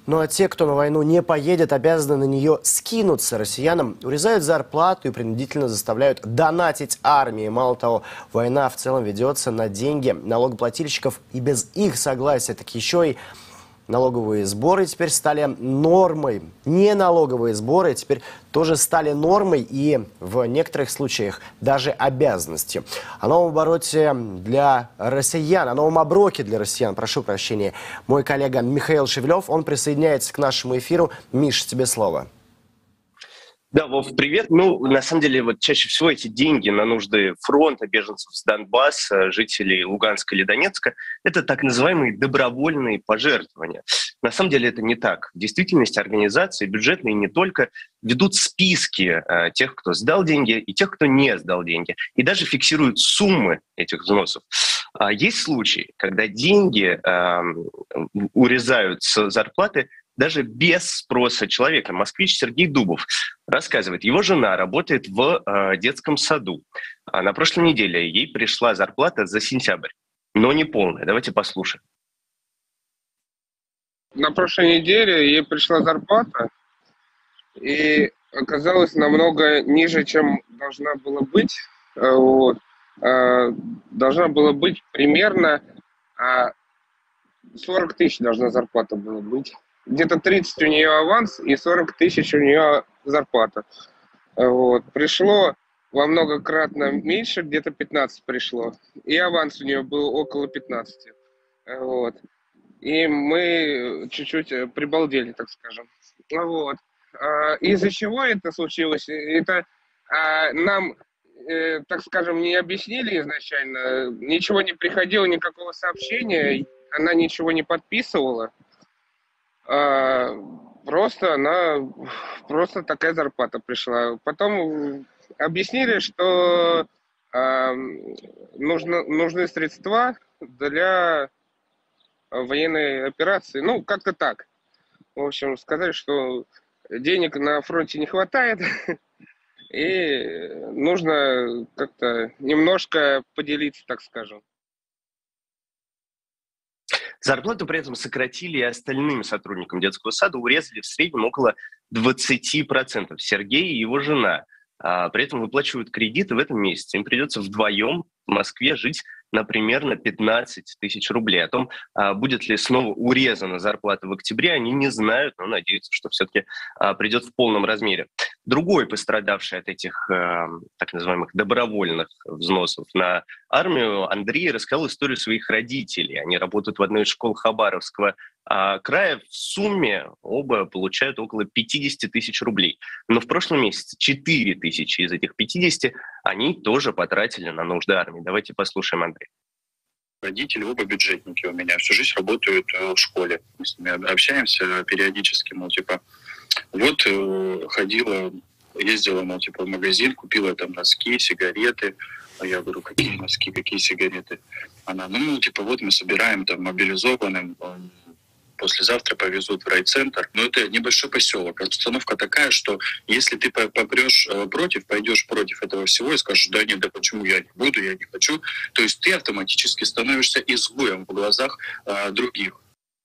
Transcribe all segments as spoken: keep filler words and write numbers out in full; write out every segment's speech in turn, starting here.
Ну а те, кто на войну не поедет, обязаны на нее скинуться. Россиянам урезают зарплату и принудительно заставляют донатить армии. Мало того, война в целом ведется на деньги налогоплательщиков и без их согласия. Так еще и налоговые сборы теперь стали нормой. Не налоговые сборы теперь тоже стали нормой и в некоторых случаях даже обязанностью. О новом обороте для россиян, о новом оброке для россиян, прошу прощения, мой коллега Михаил Шевелев, он присоединяется к нашему эфиру. Миш, тебе слово. Да, Вов, привет. Ну, на самом деле, вот чаще всего эти деньги на нужды фронта, беженцев с Донбасса, жителей Луганска или Донецка, это так называемые добровольные пожертвования. На самом деле это не так. В действительности организации, бюджетные не только, ведут списки э, тех, кто сдал деньги, и тех, кто не сдал деньги. И даже фиксируют суммы этих взносов. А есть случаи, когда деньги э, урезают с зарплаты даже без спроса человека. Москвич Сергей Дубов рассказывает, его жена работает в э, детском саду. А на прошлой неделе ей пришла зарплата за сентябрь, но не полная. Давайте послушаем. На прошлой неделе ей пришла зарплата, и оказалась намного ниже, чем должна была быть. Вот. Должна была быть примерно сорок тысяч должна зарплата была быть. Где-то тридцать у нее аванс и сорок тысяч у нее зарплата. Вот. Пришло во многократно меньше, где-то пятнадцать пришло. И аванс у нее был около пятнадцати. Вот. И мы чуть-чуть прибалдели, так скажем. Вот. Из-за чего это случилось? Это нам, так скажем, не объяснили изначально. Ничего не приходило, никакого сообщения. Она ничего не подписывала. Просто она, просто такая зарплата пришла. Потом объяснили, что нужно, нужны средства для военной операции. Ну, как-то так. В общем, сказали, что денег на фронте не хватает, и нужно как-то немножко поделиться, так скажем. Зарплату при этом сократили и остальным сотрудникам детского сада, урезали в среднем около двадцати процентов. Сергей и его жена а, при этом выплачивают кредиты в этом месяце. Им придется вдвоем в Москве жить на примерно пятнадцать тысяч рублей. О том, а, будет ли снова урезана зарплата в октябре, они не знают, но надеются, что все-таки а, придет в полном размере. Другой пострадавший от этих э, так называемых добровольных взносов на армию Андрей рассказал историю своих родителей. Они работают в одной из школ Хабаровского э, края. В сумме оба получают около пятидесяти тысяч рублей. Но в прошлом месяце четыре тысячи из этих пятидесяти они тоже потратили на нужды армии. Давайте послушаем Андрея. Родители оба бюджетники у меня, всю жизнь работают в школе. Мы с ними общаемся периодически, мол, типа, вот э, ходила, ездила, мол, типа, в магазин, купила там носки, сигареты. А я говорю, какие носки, какие сигареты? Она, ну, типа, вот мы собираем там мобилизованным, послезавтра повезут в райцентр. Но это небольшой поселок. Обстановка такая, что если ты попрешь против, пойдешь против этого всего и скажешь, да нет, да почему я не буду, я не хочу, то есть ты автоматически становишься изгоем в глазах а, других.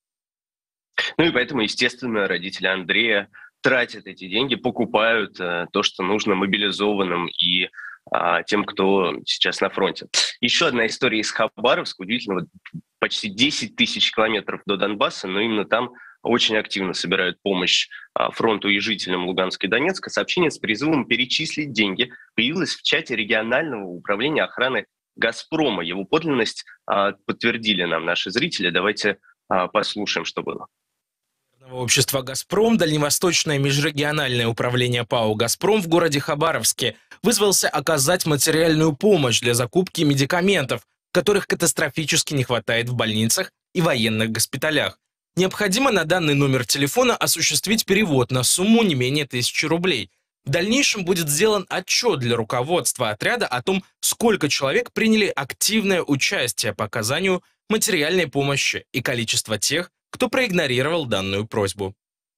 Ну и поэтому, естественно, родители Андрея тратят эти деньги, покупают э, то, что нужно мобилизованным и э, тем, кто сейчас на фронте. Еще одна история из Хабаровска. Удивительно, вот почти десять тысяч километров до Донбасса, но именно там очень активно собирают помощь э, фронту и жителям Луганска и Донецка. Сообщение с призывом перечислить деньги появилось в чате регионального управления охраны «Газпрома». Его подлинность э, подтвердили нам наши зрители. Давайте э, послушаем, что было. Общество «Газпром», Дальневосточное межрегиональное управление ПАО «Газпром» в городе Хабаровске вызвался оказать материальную помощь для закупки медикаментов, которых катастрофически не хватает в больницах и военных госпиталях. Необходимо на данный номер телефона осуществить перевод на сумму не менее тысячи рублей. В дальнейшем будет сделан отчет для руководства отряда о том, сколько человек приняли активное участие по оказанию материальной помощи и количество тех, кто проигнорировал данную просьбу.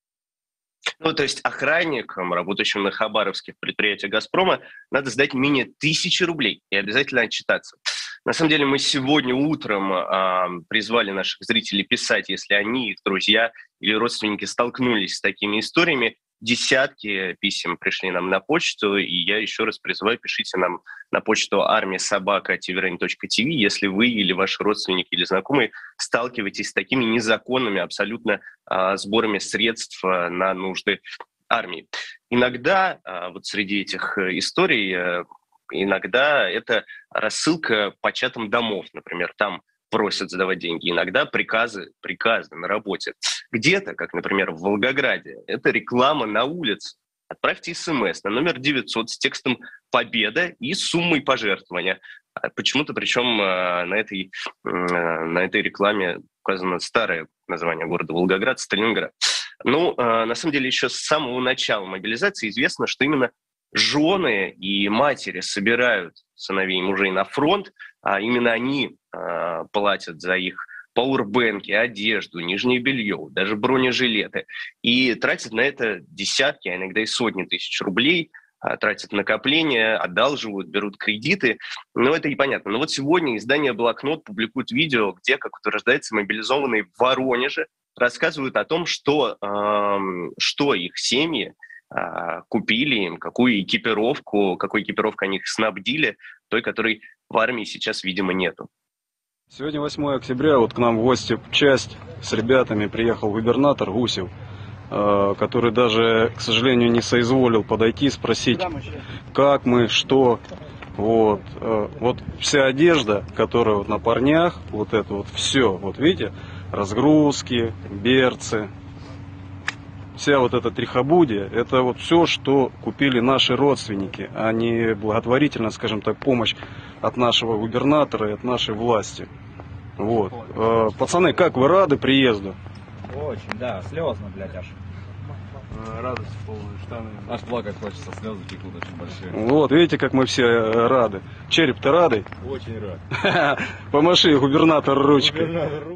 Ну, то есть охранникам, работающим на хабаровских предприятиях «Газпрома», надо сдать менее тысячи рублей и обязательно отчитаться. На самом деле мы сегодня утром э, призвали наших зрителей писать, если они, их друзья или родственники столкнулись с такими историями. Десятки писем пришли нам на почту, и я еще раз призываю, пишите нам на почту армия собака тиверейн точка тв, если вы или ваши родственники или знакомые сталкиваетесь с такими незаконными абсолютно э, сборами средств э, на нужды армии. Иногда э, вот среди этих историй, э, иногда это рассылка по чатам домов, например, там просят сдавать деньги. Иногда приказы, приказы на работе. Где-то, как, например, в Волгограде, это реклама на улице. Отправьте смс на номер девятьсот с текстом «Победа» и суммой пожертвования. Почему-то, причем на этой, на этой рекламе указано старое название города Волгоград, Сталинград. Ну, на самом деле, еще с самого начала мобилизации известно, что именно жены и матери собирают сыновей и мужей на фронт, а именно они а, платят за их пауэрбэнки, одежду, нижнее белье, даже бронежилеты. И тратят на это десятки, а иногда и сотни тысяч рублей, а, тратят накопления, одалживают, берут кредиты. Но это и понятно. Но вот сегодня издание «Блокнот» публикует видео, где, как утверждается, мобилизованные в Воронеже рассказывают о том, что, э, что их семьи купили им, какую экипировку, какой экипировкой они их снабдили, той, которой в армии сейчас, видимо, нету. Сегодня восьмое октября, вот к нам в гости в часть с ребятами приехал губернатор Гусев, который даже, к сожалению, не соизволил подойти, спросить, как мы, что. Вот, вот вся одежда, которая вот на парнях, вот это вот все, вот видите, разгрузки, берцы, вся вот эта трихобудия, это вот все, что купили наши родственники, а не благотворительно, скажем так, помощь от нашего губернатора и от нашей власти. Вот. Э, пацаны, как вы рады приезду? Очень, да, слезно, блядь, аж. Радость полная, штаны. Аж плакать хочется, слезы текут очень большие. Вот, видите, как мы все рады. Череп-то рады? Очень рад. Помаши губернатор ручкой.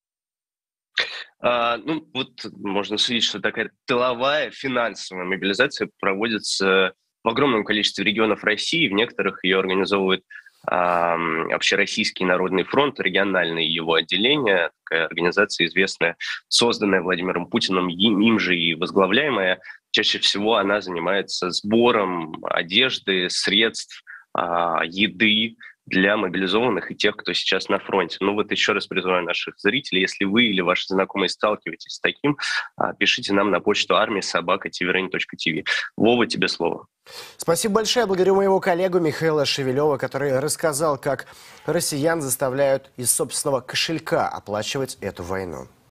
А, ну, вот можно судить, что такая тыловая финансовая мобилизация проводится в огромном количестве регионов России. В некоторых ее организовывает а, Общероссийский народный фронт, региональные его отделения. Такая организация известная, созданная Владимиром Путиным, им же и возглавляемая. Чаще всего она занимается сбором одежды, средств, а, еды для мобилизованных и тех, кто сейчас на фронте. Ну вот еще раз призываю наших зрителей, если вы или ваши знакомые сталкиваетесь с таким, пишите нам на почту армия собака тиверейн точка тв. Вова, тебе слово. Спасибо большое. Благодарю моего коллегу Михаила Шевелева, который рассказал, как россиян заставляют из собственного кошелька оплачивать эту войну.